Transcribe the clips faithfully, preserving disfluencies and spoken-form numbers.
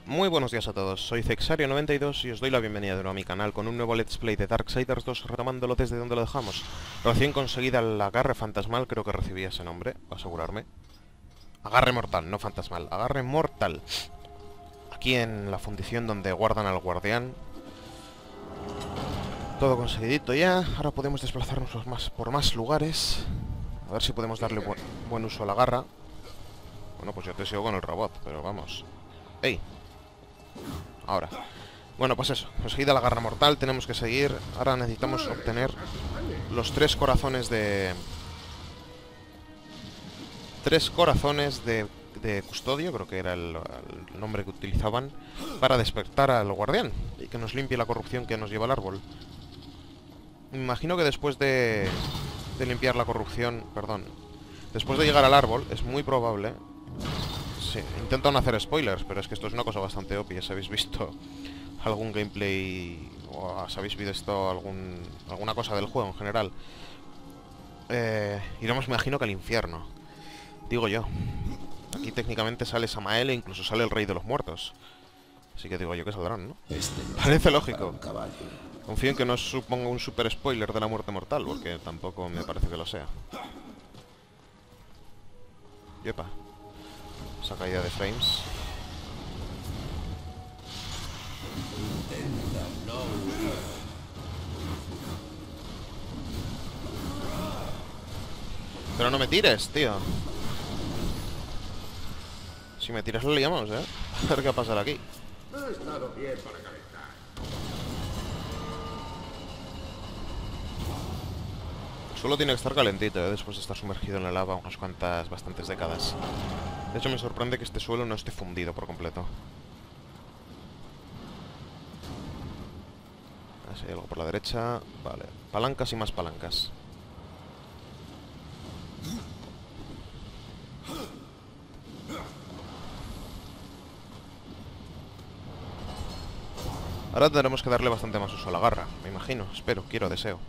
Muy buenos días a todos, soy Zexario noventa y dos y os doy la bienvenida de nuevo a mi canal con un nuevo Let's Play de Darksiders dos, retomándolo desde donde lo dejamos. Recién conseguida el agarre fantasmal, creo que recibí ese nombre, para asegurarme. Agarre mortal, no fantasmal, agarre mortal. Aquí en la fundición donde guardan al guardián. Todo conseguidito ya, ahora podemos desplazarnos por más, por más lugares. A ver si podemos darle bu buen uso a la garra. Bueno, pues yo te sigo con el robot, pero vamos. ¡Ey! Ahora. Bueno, pues eso. Conseguida la garra mortal, tenemos que seguir. Ahora necesitamos obtener los tres corazones de... Tres corazones de, de custodio, creo que era el, el nombre que utilizaban, para despertar al guardián y que nos limpie la corrupción que nos lleva al árbol. Me imagino que después de, de limpiar la corrupción... Perdón. Después de llegar al árbol, es muy probable... Sí, intento no hacer spoilers, pero es que esto es una cosa bastante obvia. Si habéis visto algún gameplay o si habéis visto algún, alguna cosa del juego en general, eh, iremos, me imagino, que al infierno. Digo yo. Aquí técnicamente sale Samael e incluso sale el Rey de los Muertos. Así que digo yo que saldrán, ¿no? Este no Parece es lógico. un caballo. Confío en que no os suponga un super spoiler de la muerte mortal, porque tampoco me parece que lo sea. Yepa. Esa caída de frames. Pero no me tires, tío. Si me tiras lo liamos, ¿eh? A ver qué va a pasar aquí. Ha estado bien para calentar. El suelo tiene que estar calentito, ¿eh? Después de estar sumergido en la lava unas cuantas, bastantes décadas. De hecho, me sorprende que este suelo no esté fundido por completo. Así, algo por la derecha. Vale. Palancas y más palancas. Ahora tendremos que darle bastante más uso a la garra, me imagino. Espero, quiero, deseo.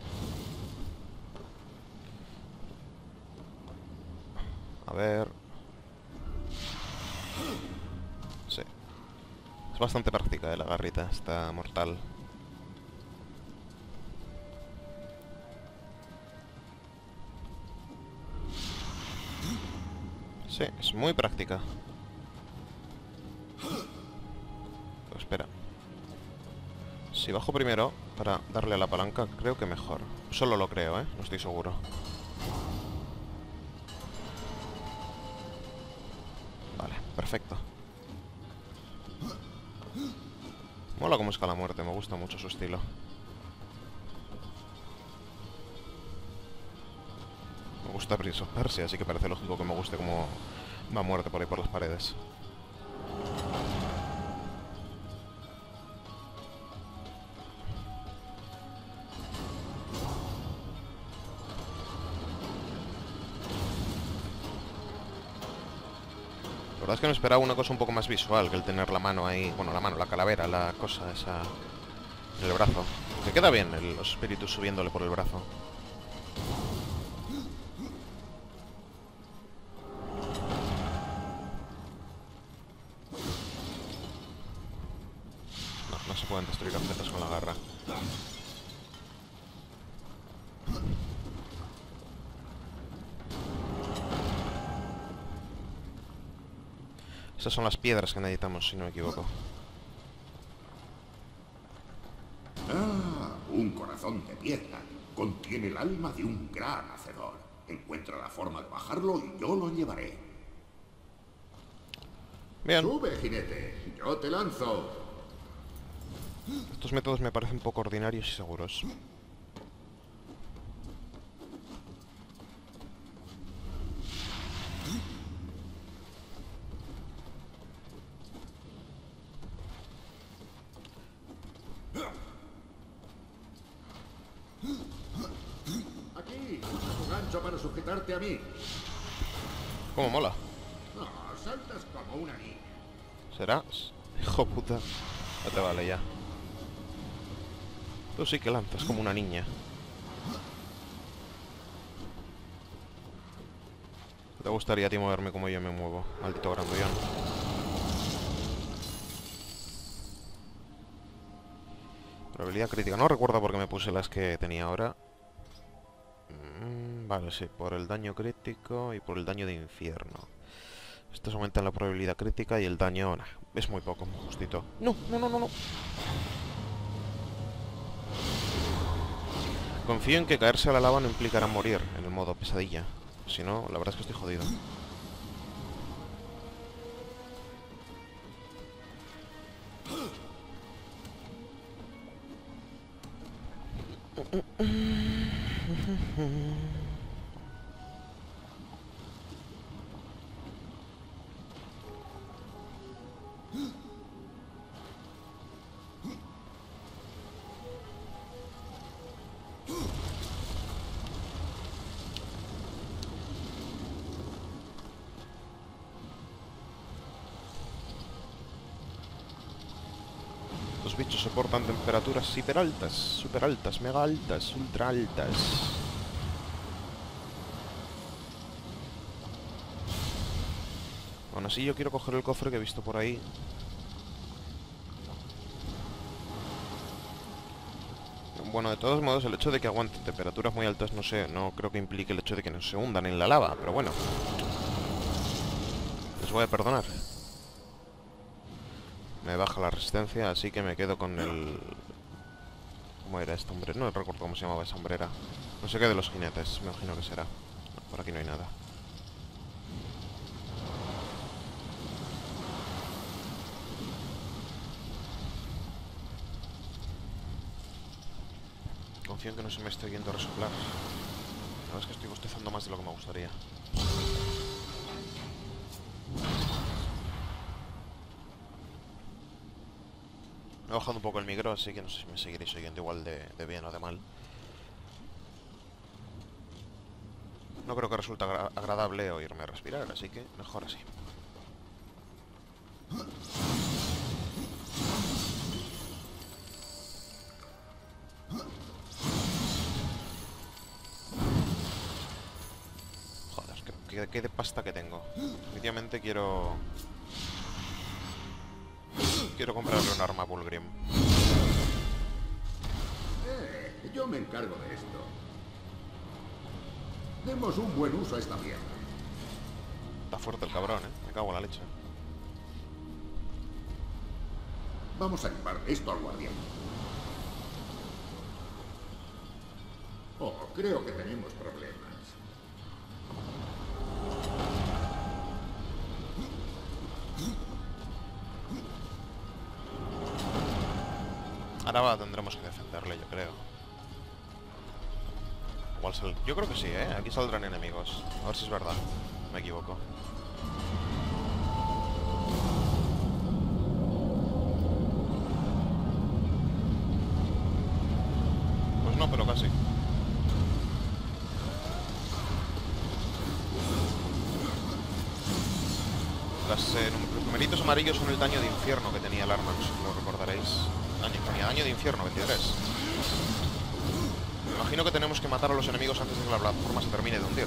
A ver... Sí. Es bastante práctica, eh, la garrita. Está mortal. Sí, es muy práctica. Pero espera. Si bajo primero para darle a la palanca, creo que mejor. Solo lo creo, ¿eh? No estoy seguro. Vale, perfecto. Mola cómo escala muerte, me gusta mucho su estilo. Me gusta Prince of Persia, así que parece lógico que me guste cómo va muerte por ahí por las paredes. La verdad es que me esperaba una cosa un poco más visual que el tener la mano ahí, bueno, la mano, la calavera, la cosa esa en el brazo. Me queda bien el, los espíritus subiéndole por el brazo. No, no se pueden destruir objetos con la garra. Esas son las piedras que necesitamos, si no me equivoco. Ah, un corazón de piedra. Contiene el alma de un gran hacedor. Encuentra la forma de bajarlo y yo lo llevaré. Bien. Sube, jinete. Yo te lanzo. Estos métodos me parecen poco ordinarios y seguros. Aquí, un gancho para sujetarte a mí. ¿Cómo mola? No, saltas como una niña. ¿Será? Hijo puta. No te vale ya. Tú sí que lanzas como una niña. ¿Te gustaría a ti moverme como yo me muevo? Maldito grandullón. Probabilidad crítica. No recuerdo por qué me puse las que tenía ahora. Mm, vale, sí. Por el daño crítico y por el daño de infierno. Estos aumentan la probabilidad crítica y el daño... Nah, es muy poco, muy justito. No, no, no, no, no. Confío en que caerse a la lava no implicará morir en el modo pesadilla. Si no, la verdad es que estoy jodido. Los bichos soportan temperaturas hiper altas, super altas, mega altas, ultra altas. Aún así yo quiero coger el cofre que he visto por ahí. Bueno, de todos modos, el hecho de que aguanten temperaturas muy altas, no sé, no creo que implique el hecho de que no se hundan en la lava, pero bueno. Les voy a perdonar. Me baja la resistencia, así que me quedo con el... ¿Cómo era este hombre? No recuerdo cómo se llamaba esa hombrera. No sé qué de los jinetes, me imagino que será. No, por aquí no hay nada. Confío en que no se me esté yendo a resoplar. La verdad es que estoy bostezando más de lo que me gustaría. He bajado un poco el micro, así que no sé si me seguiréis oyendo igual de, de bien o de mal. No creo que resulte agra agradable oírme respirar, así que mejor así. Joder, qué, qué, qué de pasta que tengo. Definitivamente quiero... Quiero comprarle un arma a Bullgrim. Eh, yo me encargo de esto. Demos un buen uso a esta mierda. Está fuerte el cabrón, ¿eh? Me cago en la leche. Vamos a llevar esto al guardián. Oh, creo que tenemos problemas. Ahora va, tendremos que defenderle, yo creo. Igual sal... Yo creo que sí, ¿eh? Aquí saldrán enemigos. A ver si es verdad. Me equivoco. Pues no, pero casi. Las, eh, los numeritos amarillos son el daño de infierno que tenía el arma, no sé si lo recordaréis. Daño, ponía daño de infierno, veintitrés. Me imagino que tenemos que matar a los enemigos antes de que la plataforma se termine de hundir.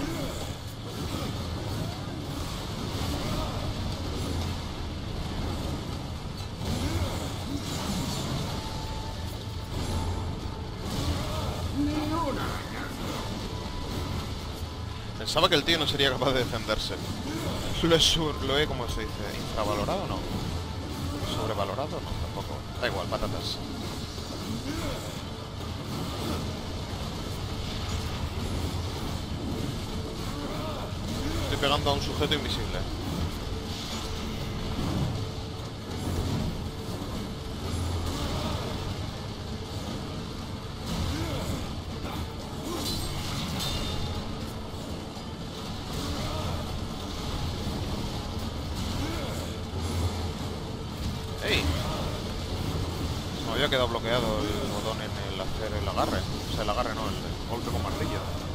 Pensaba que el tío no sería capaz de defenderse. Lo he, sur, lo he, ¿cómo se dice? ¿Infravalorado o no? ¿Sobrevalorado? No, tampoco. Da igual, patatas. Estoy pegando a un sujeto invisible. ¡Ey! Me había quedado bloqueado el botón en el hacer el agarre. O sea, el agarre no, el, el golpe con martillo.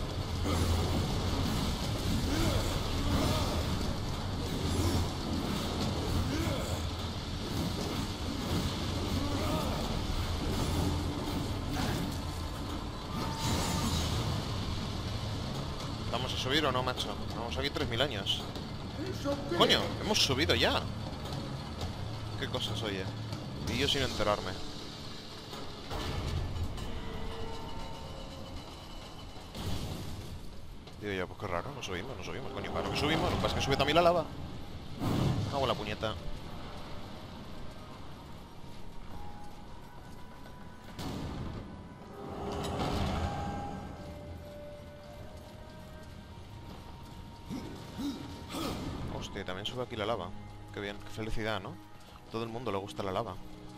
¿Vamos a subir o no, macho? Vamos aquí tres mil años. ¡Coño! ¡Hemos subido ya! ¿Qué cosas, oye? Y yo sin enterarme. Digo yo, pues qué raro, no subimos, no subimos, coño, claro que subimos, lo que pasa es que sube también la lava. Hago la puñeta. Hostia, también sube aquí la lava. Qué bien, qué felicidad, ¿no? A todo el mundo le gusta la lava.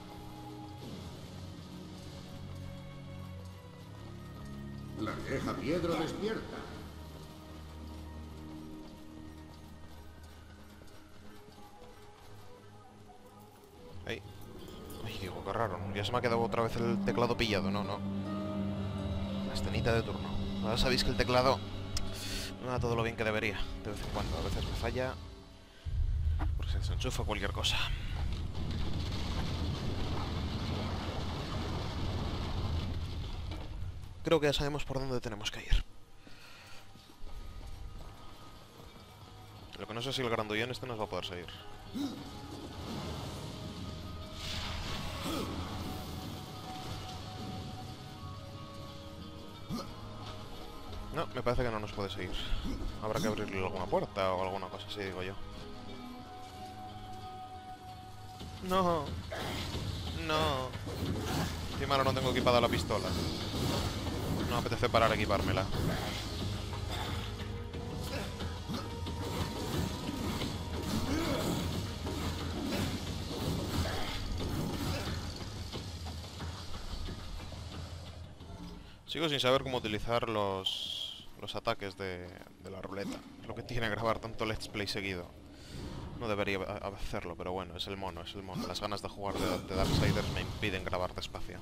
La vieja piedra despierta. Ahí. Ay, digo, qué raro. Ya se me ha quedado otra vez el teclado pillado. No, no. La escenita de turno. Ahora sabéis que el teclado no da todo lo bien que debería. De vez en cuando. A veces me falla. Porque se desenchufa cualquier cosa. Creo que ya sabemos por dónde tenemos que ir. Lo que no sé si el grandullón este nos va a poder seguir. No, me parece que no nos puede seguir. Habrá que abrirle alguna puerta o alguna cosa así, digo yo. No. No. Encima ahora no tengo equipada la pistola. No me apetece parar a equipármela. Sigo sin saber cómo utilizar los, los ataques de, de la ruleta. Es lo que tiene grabar tanto Let's Play seguido. No debería hacerlo, pero bueno, es el mono, es el mono. Las ganas de jugar de, de Darksiders me impiden grabar despacio.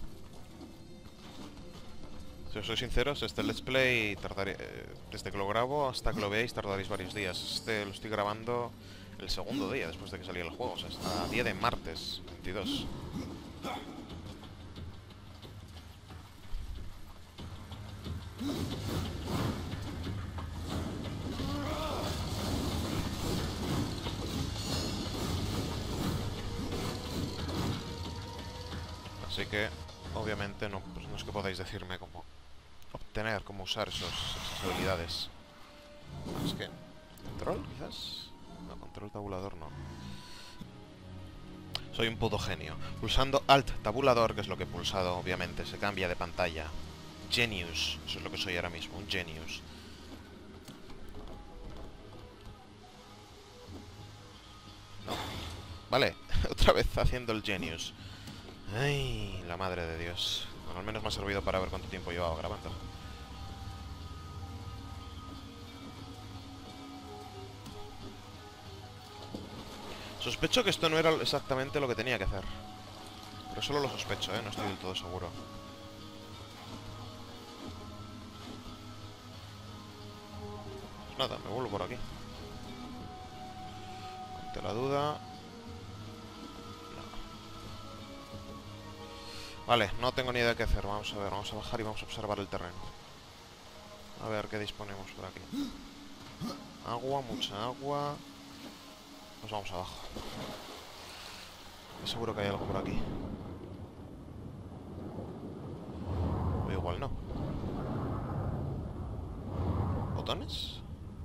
Si os soy sinceros, este Let's Play tardaré, eh, desde que lo grabo hasta que lo veáis tardaréis varios días. Este lo estoy grabando el segundo día después de que saliera el juego, o sea, hasta día de martes veintidós. Así que, obviamente, no, pues no es que podáis decirme cómo obtener, cómo usar esos, esas habilidades. Es que... ¿Control, quizás? No, control tabulador no. Soy un puto genio. Pulsando Alt tabulador, que es lo que he pulsado, obviamente, se cambia de pantalla. Genius, eso es lo que soy ahora mismo, un genius. No. Vale, otra vez haciendo el genius. Ay, la madre de Dios. Bueno, al menos me ha servido para ver cuánto tiempo llevaba grabando. Sospecho que esto no era exactamente lo que tenía que hacer. Pero solo lo sospecho, ¿eh? No estoy del todo seguro. Pues nada, me vuelvo por aquí. Ante la duda... Vale, no tengo ni idea de qué hacer. Vamos a ver, vamos a bajar y vamos a observar el terreno. A ver qué disponemos por aquí. Agua, mucha agua. Pues vamos abajo. Seguro que hay algo por aquí. O igual no. ¿Botones?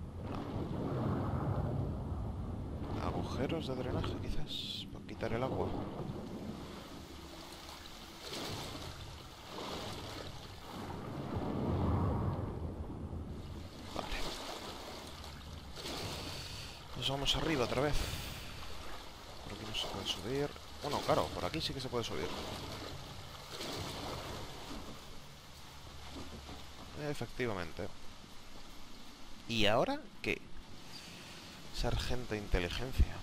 No. Agujeros de drenaje, quizás, para quitar el agua. Nos vamos arriba otra vez. Por aquí no se puede subir. Bueno, claro, por aquí sí que se puede subir. Efectivamente. ¿Y ahora qué? Sargento Inteligencia.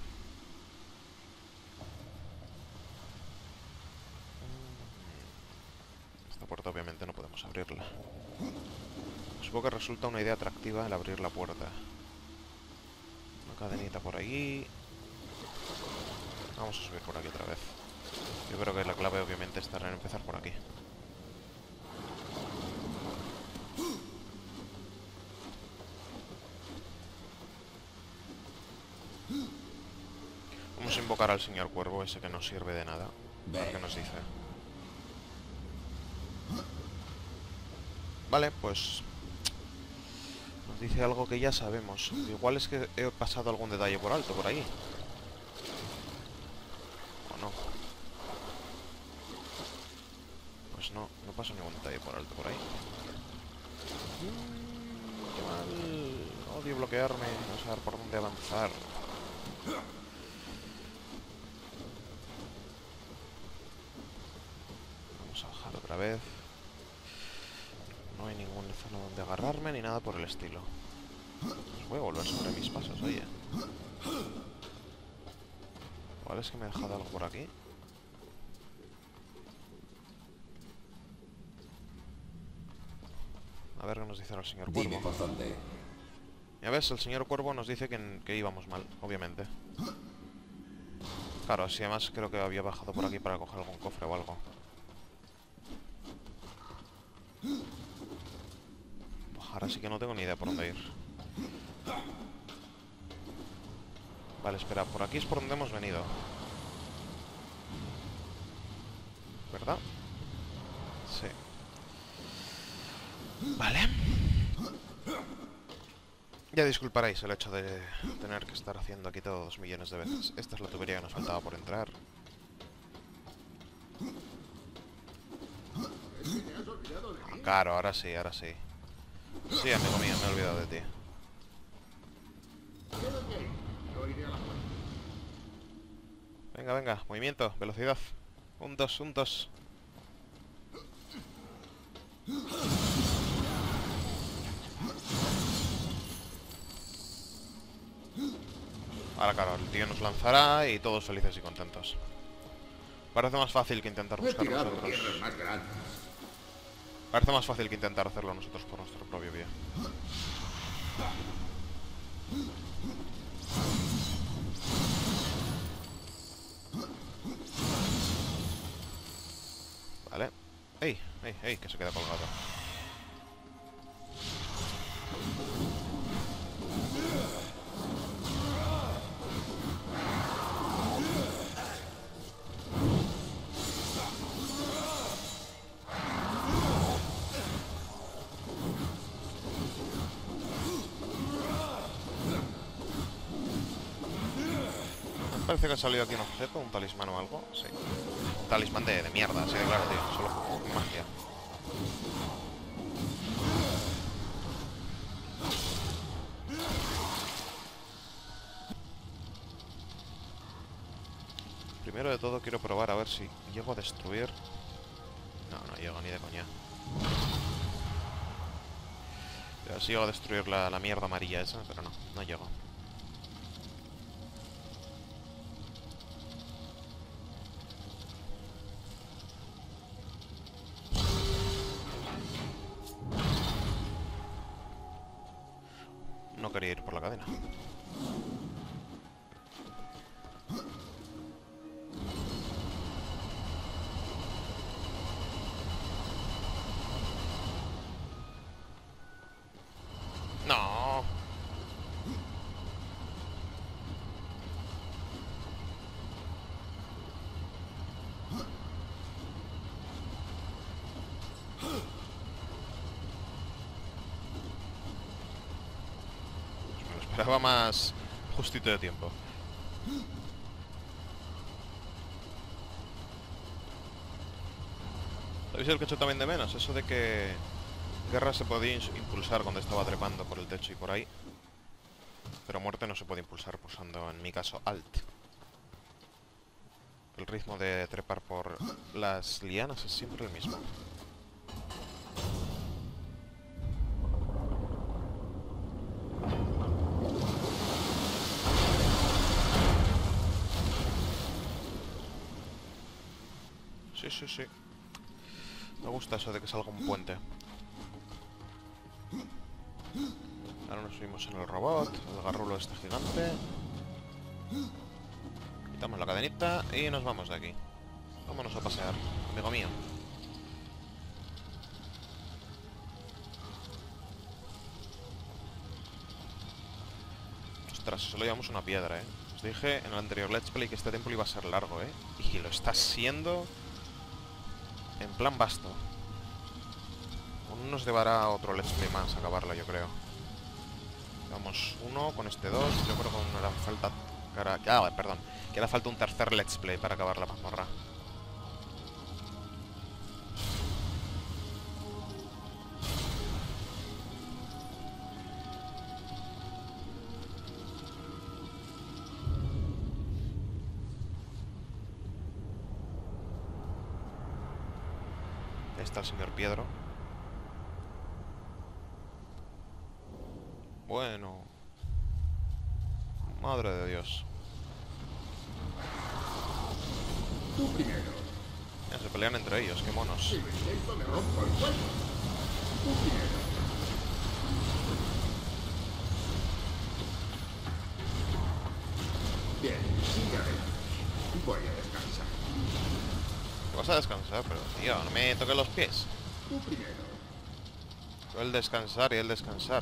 Esta puerta obviamente no podemos abrirla. Supongo que resulta una idea atractiva el abrir la puerta. Cadenita por aquí. Vamos a subir por aquí otra vez. Yo creo que la clave obviamente estará en empezar por aquí. Vamos a invocar al señor cuervo, ese que no sirve de nada. A ver qué nos dice. Vale, pues... Nos dice algo que ya sabemos. Igual es que he pasado algún detalle por alto, por ahí. ¿O no? Pues no, no paso ningún detalle por alto por ahí. Mm, qué mal. Odio bloquearme, no saber por dónde avanzar. Vamos a bajar otra vez. No hay ninguna zona donde agarrarme ni nada por el estilo. Pues voy a volver sobre mis pasos, oye. Igual es que me he dejado algo por aquí. A ver qué nos dice el señor Cuervo. Dime por dónde. Ya ves, el señor Cuervo nos dice que, que íbamos mal, obviamente. Claro, así además creo que había bajado por aquí para coger algún cofre o algo. Ahora sí que no tengo ni idea por dónde ir. Vale, espera, por aquí es por donde hemos venido, ¿verdad? Sí. Vale. Ya disculparéis el hecho de tener que estar haciendo aquí todo dos millones de veces. Esta es la tubería que nos faltaba por entrar. Ah, claro, ahora sí, ahora sí. Sí, amigo mío, me he olvidado de ti. Venga, venga, movimiento, velocidad. Un dos, un dos. Ahora claro, el tío nos lanzará y todos felices y contentos. Parece más fácil que intentar buscarlo nosotros. Parece más fácil que intentar hacerlo nosotros por nuestro propio pie. Vale. ¡Ey! ¡Ey! ¡Ey! Que se queda colgado. Parece que ha salido aquí un objeto, un talismán o algo. Sí. Un talismán de, de mierda, así de claro, tío. Solo con magia. Primero de todo quiero probar a ver si llego a destruir... No, no llego ni de coña. A ver si llego a destruir la, la mierda amarilla esa, pero no, no llego. No quería ir por la cadena. No. Esperaba más justito de tiempo. ¿Sabéis el que he hecho también de menos? Eso de que Guerra se podía impulsar cuando estaba trepando por el techo y por ahí. Pero Muerte no se puede impulsar pulsando, en mi caso, Alt. El ritmo de trepar por las lianas es siempre el mismo. Sí, sí, sí. Me gusta eso de que salga un puente. Ahora nos subimos en el robot, el garrulo este gigante. Quitamos la cadenita y nos vamos de aquí. Vámonos a pasear, amigo mío. Ostras, solo llevamos una piedra, eh. Os dije en el anterior Let's Play que este templo iba a ser largo, eh. Y lo está siendo... en plan basto. Aún nos llevará otro Let's Play más a acabarlo, yo creo. Vamos uno, con este dos. Yo creo que aún no hará falta... Cara... Ah, perdón. Que hará falta un tercer let's play para acabar la mazmorra. Ahí está el señor Piedro. Bueno. Madre de Dios. Tú primero. Ya se pelean entre ellos, qué monos. Si lo intento, me rompo el cuello. Tú primero. Bien, sigue adelante. Voy a descansar. Te vas a descansar, pero tío, no me toques los pies. Tú primero. Yo el descansar y el descansar.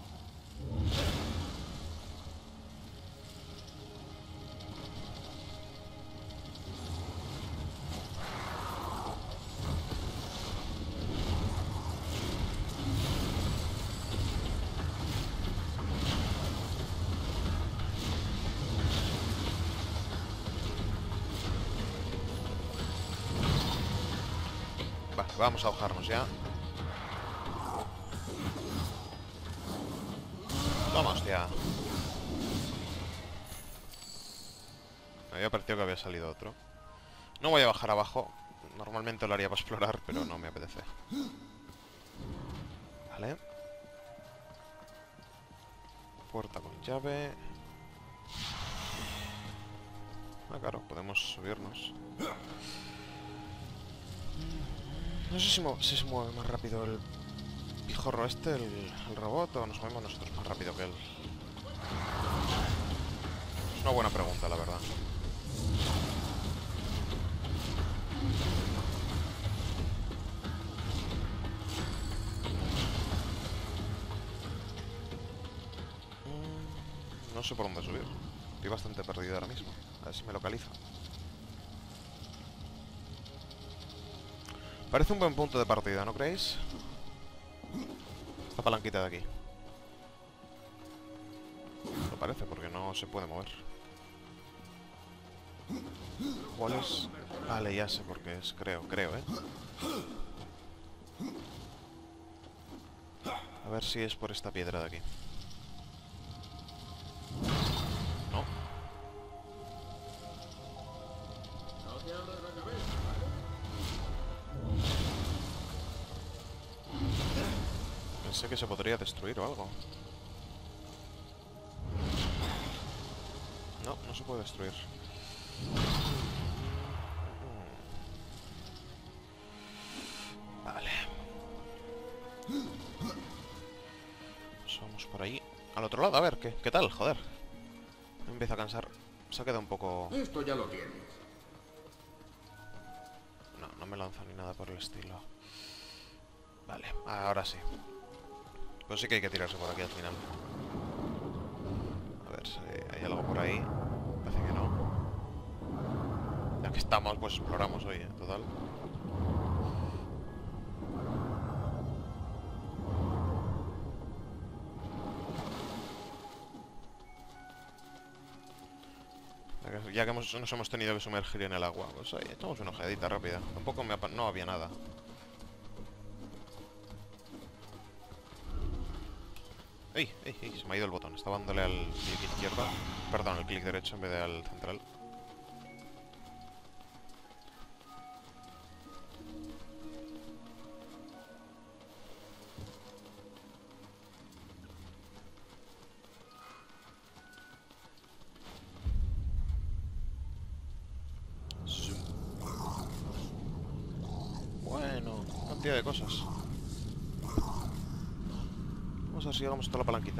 Vale, vamos a ahogarnos ya. Toma, hostia. Me había parecido que había salido otro. No voy a bajar abajo. Normalmente lo haría para explorar, pero no me apetece. Vale. Puerta con llave. Ah, claro, podemos subirnos. No sé si, si se mueve más rápido el pijorro este, el, el robot, o nos movemos nosotros más rápido que él. Es una buena pregunta, la verdad. No sé por dónde subir. Estoy bastante perdido ahora mismo. A ver si me localiza. Parece un buen punto de partida, ¿no creéis? Esta palanquita de aquí. Lo parece porque no se puede mover. ¿Cuál es? Vale, ya sé por qué es. Creo, creo, ¿eh? A ver si es por esta piedra de aquí. No. Pensé que se podría destruir o algo. No, no se puede destruir. Vale. Vamos por ahí. Al otro lado, a ver, ¿qué, qué tal? Joder. Me empieza a cansar. Se ha quedado un poco... Esto ya lo tienes. No, no me lanza ni nada por el estilo. Vale, ahora sí. Pues sí que hay que tirarse por aquí al final. A ver si hay algo por ahí. Parece que no. Ya que estamos, pues exploramos hoy, ¿eh? Total. Ya que hemos, nos hemos tenido que sumergir en el agua, pues ahí echamos una ojeadita rápida. Tampoco me ha, no había nada. ¡Ey! ¡Ey! ¡Ey! Se me ha ido el botón. Estaba dándole al clic izquierdo. Perdón, al clic derecho en vez de al central. Zoom. Bueno, cantidad de cosas. Vamos a ver si llegamos hasta la palanquita.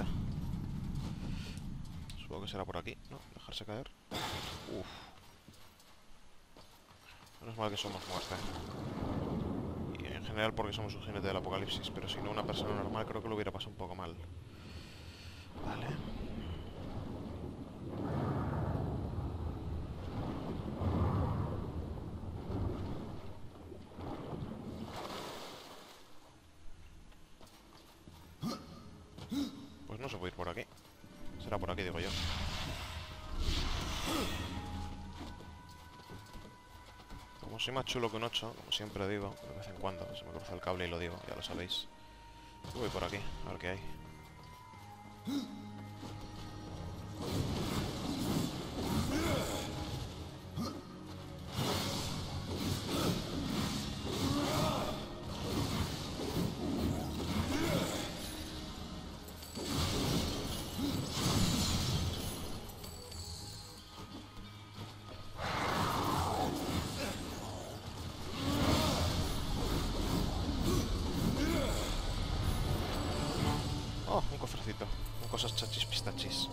Supongo que será por aquí, ¿no? Dejarse caer. Uff. Menos mal que somos muerte. Y en general porque somos un jinete del apocalipsis, pero si no una persona normal creo que lo hubiera pasado un poco mal. Vale. Pues no se puede ir por aquí. Será por aquí, digo yo. Como soy más chulo que un ocho, como siempre digo, de vez en cuando se me cruza el cable y lo digo, ya lo sabéis. Voy por aquí, a ver qué hay. Oh, un cofrecito, con cosas chachis pistachis.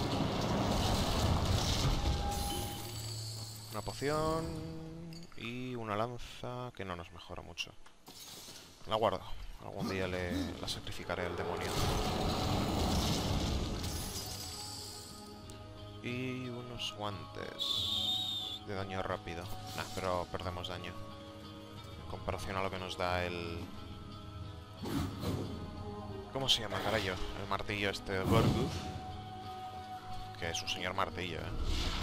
Una poción y una lanza que no nos mejora mucho. La guardo. Algún día le, la sacrificaré al demonio. Y unos guantes de daño rápido. Nah, pero perdemos daño. En comparación a lo que nos da el... ¿Cómo se llama, carayo? El martillo este de Gorguth. Que es un señor martillo, ¿eh?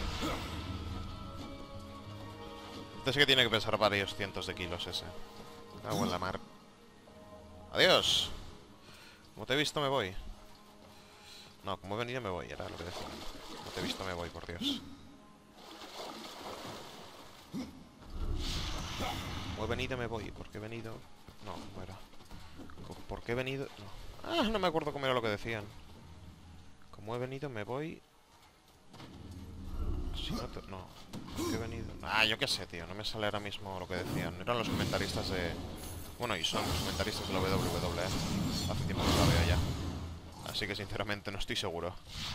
Este sí que tiene que pesar varios cientos de kilos ese. Agua en la mar. ¡Adiós! Como te he visto me voy. No, como he venido me voy, era lo que decía. Como te he visto me voy, por Dios. Como he venido me voy, porque he venido... No, ¿cómo era? ¿Por qué he venido? No. Ah, no me acuerdo cómo era lo que decían. Como he venido me voy... Si no, te... no. ¿Por qué he venido? Ah, yo qué sé, tío. No me sale ahora mismo lo que decían. Eran los comentaristas de... Bueno, y son los comentaristas de la W W E. Hace tiempo que la veo ya. Así que sinceramente no estoy seguro.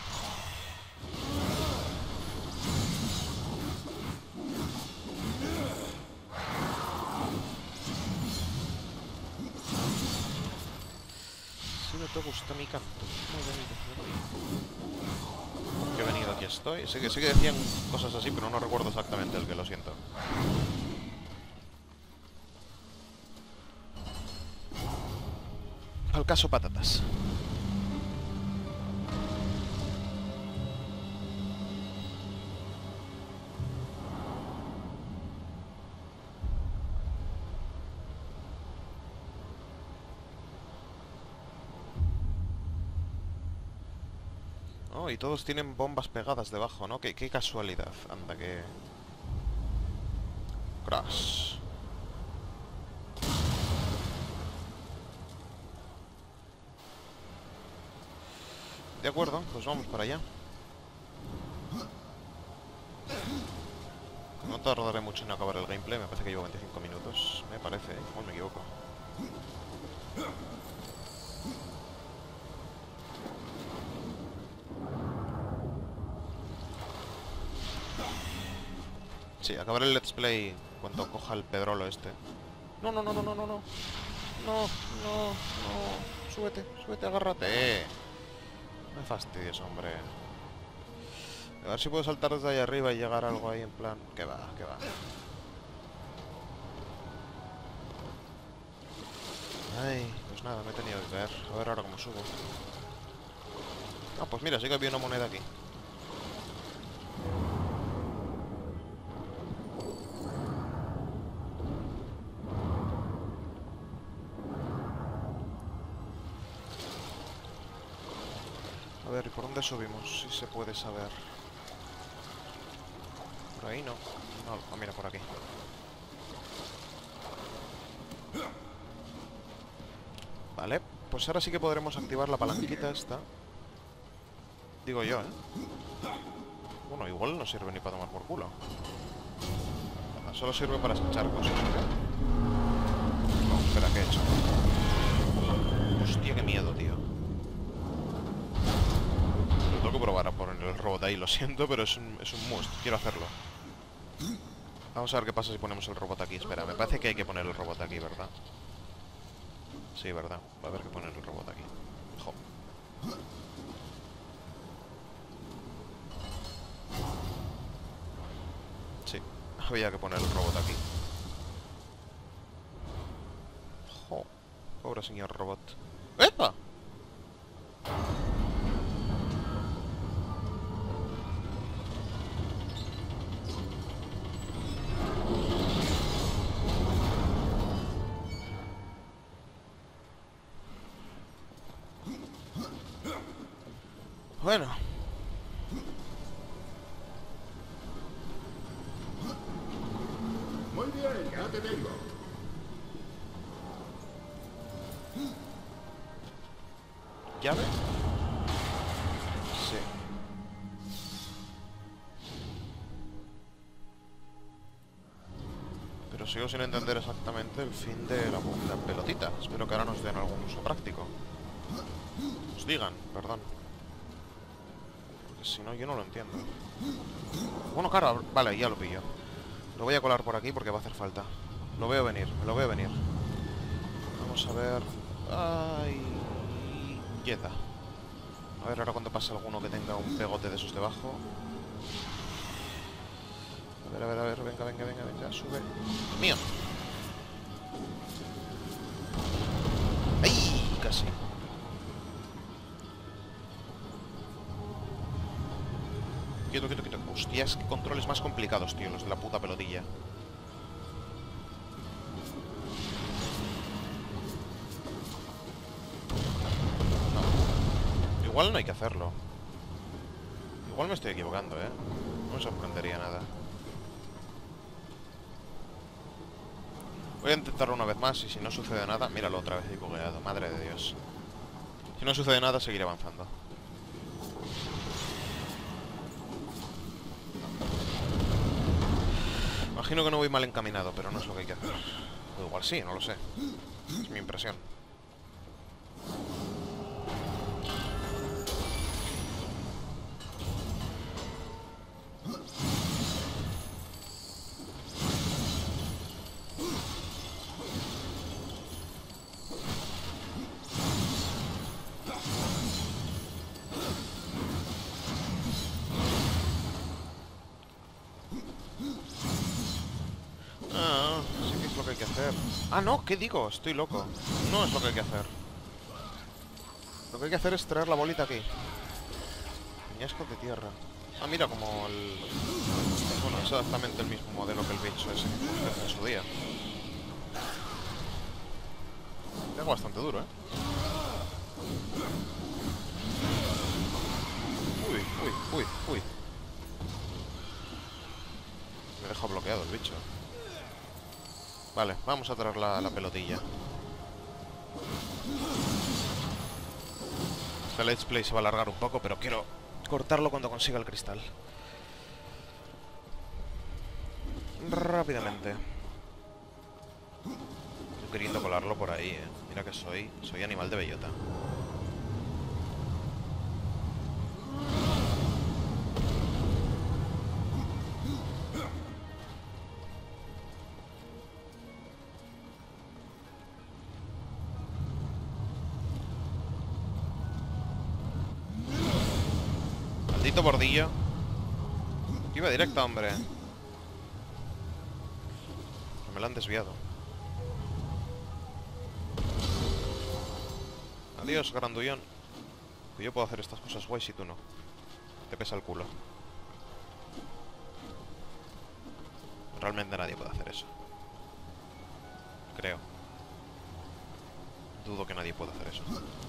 Si no te gusta mi canto, no he venido, me voy. Porque he venido, aquí estoy. Sí que, sí que decían cosas así, pero no recuerdo exactamente el que, lo siento. Al caso, patatas. Oh, y todos tienen bombas pegadas debajo, ¿no? Qué, qué casualidad. Anda, que... Crash. De acuerdo, pues vamos para allá. No tardaré mucho en acabar el gameplay, me parece que llevo veinticinco minutos. Me parece, ¿eh? O me equivoco. Sí, acabaré el let's play cuando coja el pedrolo este. No, no, no, no, no, no, no. No, no, no. Súbete, súbete, agárrate. Me fastidies, hombre. A ver si puedo saltar desde ahí arriba y llegar a algo ahí en plan... Que va, que va. Ay, pues nada, me he tenido que caer. A ver ahora cómo subo. Ah, pues mira, sí que había una moneda aquí. A ver, ¿y por dónde subimos? Si se puede saber. Por ahí no. No, ah, mira, por aquí. Vale, pues ahora sí que podremos activar la palanquita esta. Digo yo, ¿eh? Bueno, igual no sirve ni para tomar por culo. Solo sirve para echar cosas. No, espera, ¿qué he hecho? Hostia, qué miedo, tío. Tengo que probar a poner el robot ahí, lo siento, pero es un, es un must. Quiero hacerlo. Vamos a ver qué pasa si ponemos el robot aquí. Espera, me parece que hay que poner el robot aquí, ¿verdad? Sí, ¿verdad? Va a haber que poner el robot aquí. Jo. Sí, había que poner el robot aquí. Jo. Pobre señor robot. ¡Epa! Bueno. Muy bien, ya te tengo. ¿Llave? Sí. Pero sigo sin entender exactamente el fin de la, la pelotita. Espero que ahora nos den algún uso práctico. Nos digan, perdón. Porque si no, yo no lo entiendo. Bueno, claro, vale, ya lo pillo. Lo voy a colar por aquí porque va a hacer falta. Lo veo venir, me lo veo venir. Vamos a ver... Ay... Quieta. A ver ahora cuando pase alguno que tenga un pegote de esos debajo. A ver, a ver, a ver, venga, venga, venga, venga, sube. ¡Mío! ¡Ay! Casi. Quieto, quieto, quieto. Hostias, qué controles más complicados, tío, los de la puta pelotilla. No. Igual no hay que hacerlo. Igual me estoy equivocando, ¿eh? No me sorprendería nada. Voy a intentarlo una vez más y si no sucede nada... Míralo otra vez, he bugueado, madre de Dios. Si no sucede nada, seguiré avanzando. Imagino que no voy mal encaminado, pero no es lo que hay que hacer. O igual sí, no lo sé. Es mi impresión. Ah, sí que es lo que hay que hacer. Ah, no, ¿qué digo? Estoy loco. No es lo que hay que hacer. Lo que hay que hacer es traer la bolita aquí. Peñascos de tierra. Ah, mira, como el... Bueno, es exactamente el mismo modelo que el bicho ese que puse en su día. Tengo bastante duro, ¿eh? Uy, uy, uy, uy. Me deja bloqueado el bicho. Vale, vamos a traer la, la pelotilla. Este let's play se va a alargar un poco, pero quiero cortarlo cuando consiga el cristal. Rápidamente. Estoy queriendo colarlo por ahí, eh. Mira que soy, soy animal de bellota. Maldito bordillo. Iba directa, hombre. Me lo han desviado. Adiós, grandullón. Que yo puedo hacer estas cosas guays y tú no. Te pesa el culo. Realmente nadie puede hacer eso. Creo. Dudo que nadie pueda hacer eso.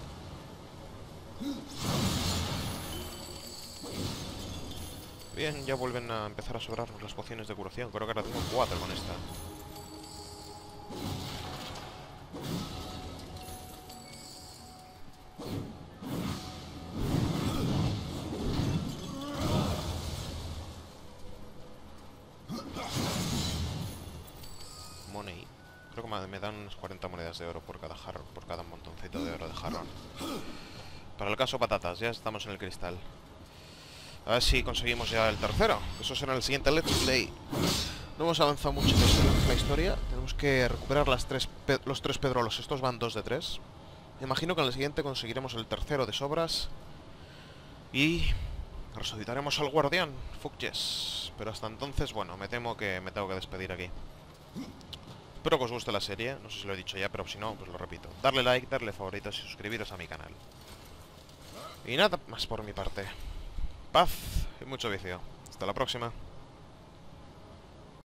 Bien, ya vuelven a empezar a sobrarnos las pociones de curación. Creo que ahora tengo cuatro con esta. Money. Creo que me dan unas cuarenta monedas de oro por cada jarro, por cada montoncito de oro de jarrón. Para el caso patatas, ya estamos en el cristal. A ver si conseguimos ya el tercero. Eso será el siguiente Let's Play. No hemos avanzado mucho en la historia. Tenemos que recuperar las tres los tres pedrolos. Estos van dos de tres. Imagino que en el siguiente conseguiremos el tercero de sobras. Y resucitaremos al guardián. Fuck yes. Pero hasta entonces, bueno, me temo que me tengo que despedir aquí. Espero que os guste la serie. No sé si lo he dicho ya, pero si no, pues lo repito. Darle like, darle favoritos y suscribiros a mi canal. Y nada más por mi parte. Paz y mucho vicio. Hasta la próxima.